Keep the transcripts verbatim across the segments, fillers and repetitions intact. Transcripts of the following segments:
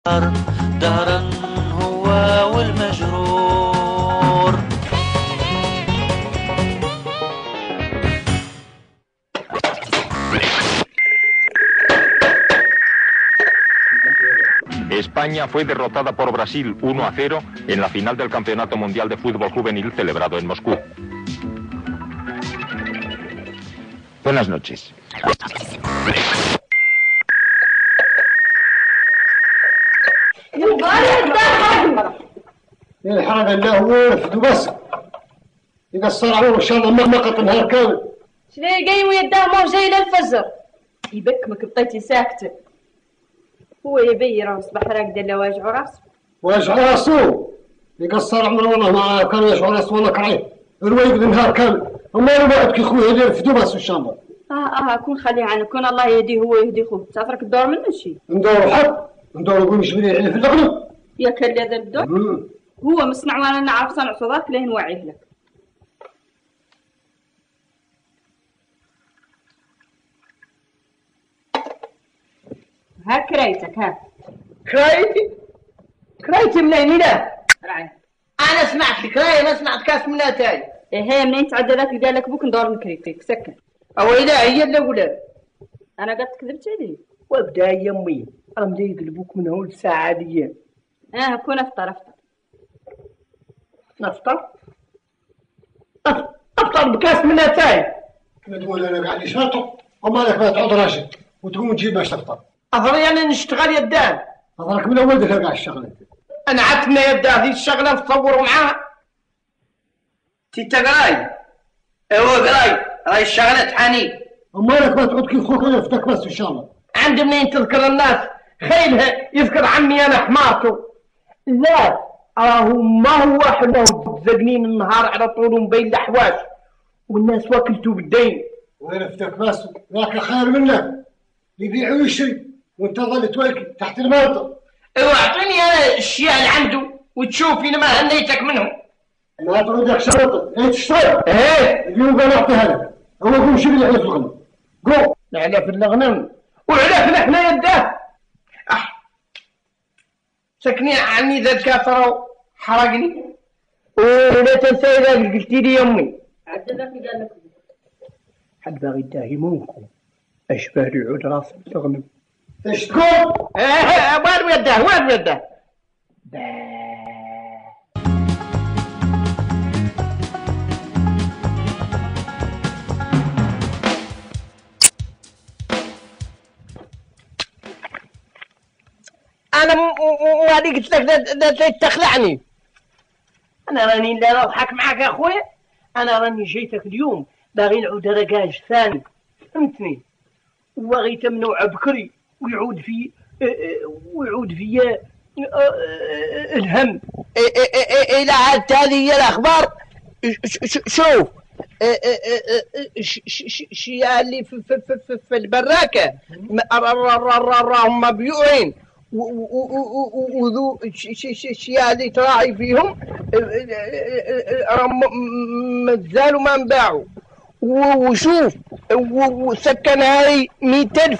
دهرا هو والمجرور. España fue derrotada por Brasil uno a cero en la final del Campeonato Mundial de Fútbol Juvenil celebrado en Moscú. Buenas noches. الحركة اللي هو وفد بس يقصر عليه إن شاء الله ما مقط نهار كامل. شنو جاي ويداه ما جاي للفجر يبكمك بطيتي ساكتة. هو يبي راه صباح راقد الا واجع راسه. واجع راسه يقصر عمره والله ما كان يشعر راسه والله كرهيه. الويد نهار كامل وما يبعد كي خويا اللي يرفدو بس إن شاء الله. اه اه كون خليه عنك كون الله يهديه هو يهدي خوه تسافرك الدور منه شي. ندورو حق ندورو نقول نشبري عليه في الأغلب. يا كل هذا الدور. هو مصنع وانا نعرف صنع صداك ليه نوعيه لك. ها كريتك ها. كرايتي؟ كرايتي منين لا؟ راعي. أنا سمعت كراي ما سمعت كاس من تاي. إيه هي منين تعدى ذاك اللي قال لك بوك ندور نكريتك سكن. أو لا هي الأولى. أنا قد كذبت عليه. وابدا يمي راهم جاي يقلبوك من هول الساعة دي. اه كون افطر افطر. نفطر؟ افطر بكاس من تاي. تقول أنا قاعد يشرطوا وما لك ما تعود راشد وتقوم تجيب باش تفطر. أفضل يعني نشتغل يدان. أفضلك من أول دفع الشغلة. أنا عتنا يدان ذي الشغلة نتصوروا معاها. تيتا قراي. ايوا قراي راهي الشغلة تحاني. وما لك ما تعود كي خوك يفتك بس إن شاء الله. عند منين تذكر الناس خيلها يذكر عمي أنا حماته. لا راهو ما هو حنا زقنين النهار على طول ومبين الحواش والناس واكلتو بالدين. وين افتك بس ذاك خير منك يبيع ويشري وانت ظل تواكل تحت المنطق. ايوا اعطيني انا الاشياء اللي عنده وتشوفي ما هنيتك منهم. ما تعودك شرطك ايه تشتغل. ايه اليوم قال اعطيها لك هو قوم شوف اللي على في الغنم. قوم على في الغنم وعلفنا احنا يده. أح. سكني عني ذا الكافر حرقني. ولا تنسى اذا قلتي لي يمي. عبد ذاك اللي قال لك حد باغي يداهمونكم اشبه العود راس الغنم. ايش تقول؟ ايه وين يده وين يده؟ انا ما قلت لك تخلعني. انا راني لا نضحك معاك يا اخويا. انا راني جيتك اليوم باغي نعود رقاج ثاني فهمتني وباغي تمنوع بكري ويعود في ويعود في الهم. الى عاد هذه هي الاخبار. شوف الشيا اللي في, في, في, في البراكه راهم مبيوعين وذو الشيا اللي تراعي فيهم راهم مازالوا ما انباعوا. وشوف وسكن هاي مئة ألف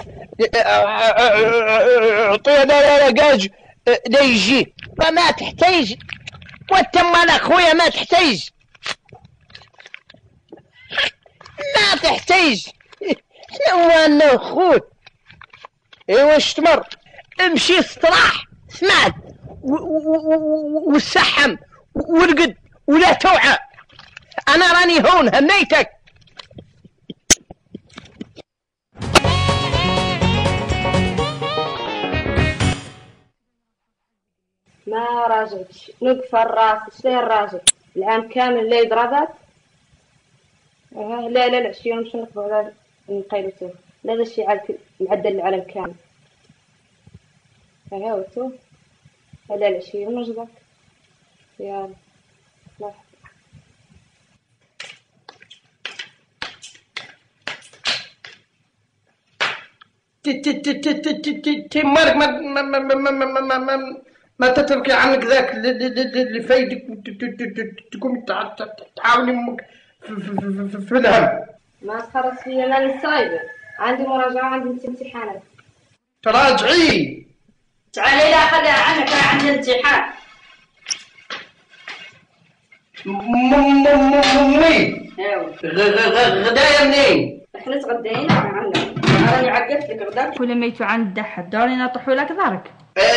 اعطيها لا رقاج لا يجي فما تحتاج وتم انا اخويا ما تحتاج ما تحتاج شنو انا اخوك. ايوا اشتمر امشي استراح سمعت والسحم ورقد ولا توعى. انا راني هون هميتك. ما راجعتش نقف الراس شنو الراجل العام كامل لا يضربات. لا لا العشيه مش نقفوا على نقيلته لا هذا الشيء على معدل العالم كامل. ها هو تو لا العشيه نجبك يلا لا تمارك ما ما ما ما ما ما ما ما تتركي عنك ذاك اللي فايدك تقوم تعاوني امك في الهم. ما تخرج فيا ماني صايبه عندي مراجعه عندي امتحانات. تراجعي تعالي لا خليها عنك انا عندي امتحان. امي غدايا منين؟ احنا تغدينا عندنا. راني عقدت لك غداك. كل ما يتو عند دحد دوري نطحوا لك ظهرك.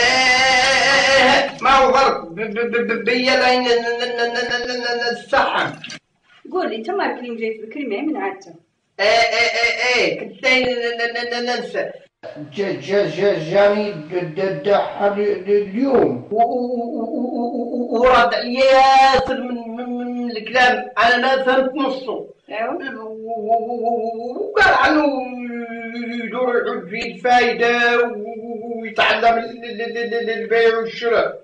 ما هو ظرف بيا لين الصحن. قولي انت ما الكريم جاي الكريم من عادته. ايه ايه ايه كنت ننسى. جا جا جا جاني دحر اليوم ورد ياسر من الكلام انا ما فهمت نصه. وقال عنه يدور يعود فيه الفايدة ويتعلم البيع والشراء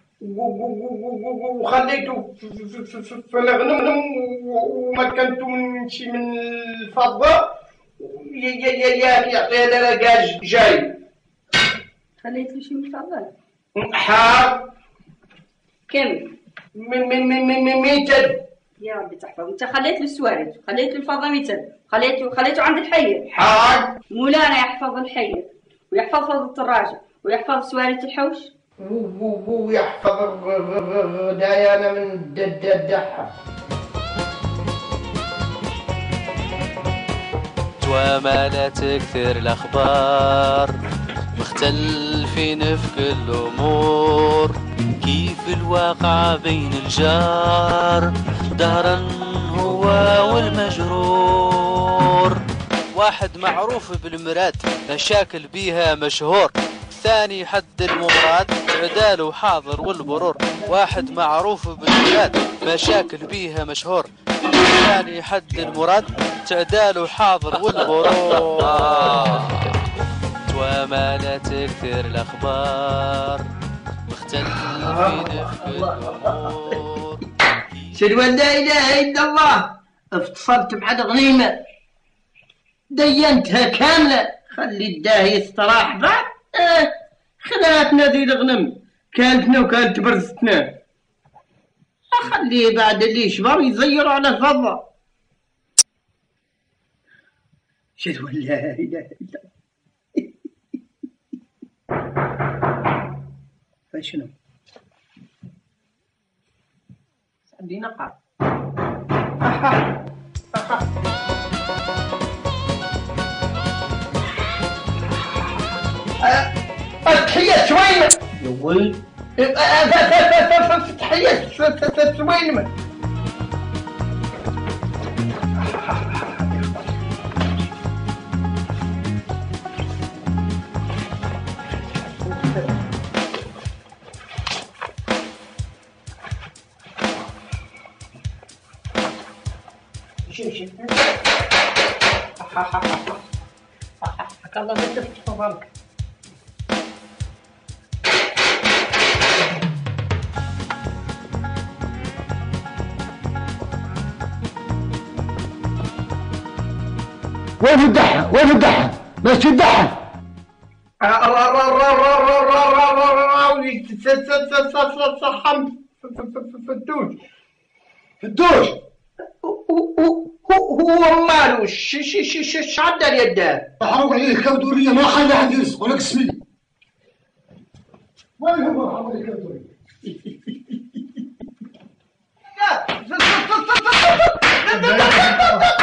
وخليته في الغنم ومكنته من شي من الفضة يعطيها دراجاج جاي. خليته شي من الفضة؟ حار. كم؟ من من من من ميتة. يا ربي تحفظ. انت خليت له السوارد، خليت له الفضة ميتة، خليته خليته عند الحية. حار. مولانا يحفظ الحية ويحفظ فضة الراجل ويحفظ سوارد الحوش ويحفظ غدايانا من الدحة. وما لا تكثر الأخبار مختلفين في كل الأمور كيف الواقع بين الجار دهرا هو والمجرور. واحد معروف بالمراد مشاكل بيها مشهور ثاني حد المراد عداله حاضر والبرور. واحد معروف بالمراد مشاكل بيها مشهور ثاني حد المراد تعداله حاضر والبرور. وما لا تكثر الأخبار مختلفين في الأمور. أشهد أن لا إله إلا الله. اتصلت مع الغنيمة دينتها كاملة. خلي الداهية استراح بعد. اه خلاتنا ذي الغنم كانتنا وكانت برزتنا. خليه بعد اللي يشبر يزير على الفضة. أشهد أن لا إله إلا الله. فشنو؟ عندي نقع. أحا أحا تحية سوينة يا ولد. تحية سوينة. حق الله ما تفتح فضلك. وين الدحة؟ وين الدحة؟ ماشي الدحة. صحمت في الدوش. في الدوش. هو مالو ش ش ش ش عدى اليدان. حرام عليك الكودورية ما خلى حد يرزق ولك اسمي. وين هو حرام عليك الكودورية؟ لا